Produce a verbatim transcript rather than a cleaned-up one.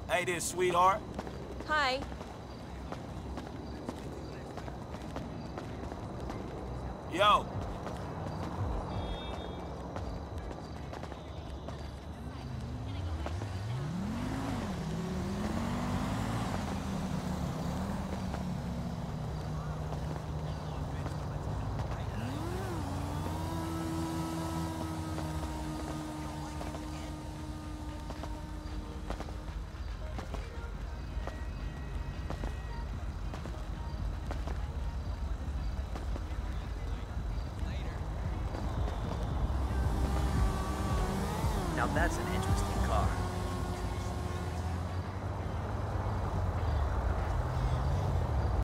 Hey there, sweetheart. Hi. Yo. Now that's an interesting